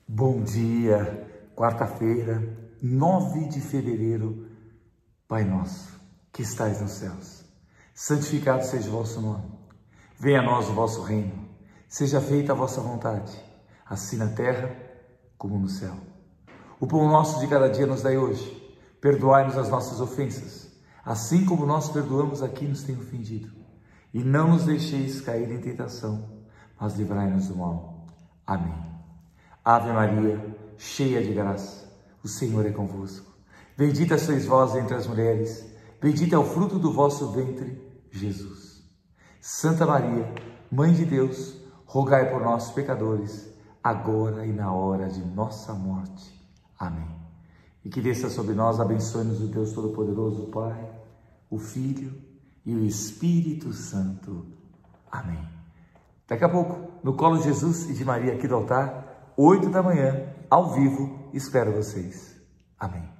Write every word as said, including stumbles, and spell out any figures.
Bom dia, quarta-feira, nove de fevereiro. Pai nosso, que estais nos céus, santificado seja o vosso nome. Venha a nós o vosso reino. Seja feita a vossa vontade, assim na terra como no céu. O pão nosso de cada dia nos dai hoje. Perdoai-nos as nossas ofensas, assim como nós perdoamos a quem nos tem ofendido. E não nos deixeis cair em tentação, mas livrai-nos do mal. Amém. Ave Maria, cheia de graça, o Senhor é convosco. Bendita sois vós entre as mulheres, bendito é o fruto do vosso ventre, Jesus. Santa Maria, Mãe de Deus, rogai por nós, pecadores, agora e na hora de nossa morte. Amém. E que desça sobre nós, abençoe-nos o Deus Todo-Poderoso, o Pai, o Filho e o Espírito Santo. Amém. Daqui a pouco, no colo de Jesus e de Maria aqui do altar, oito da manhã, ao vivo, espero vocês. Amém.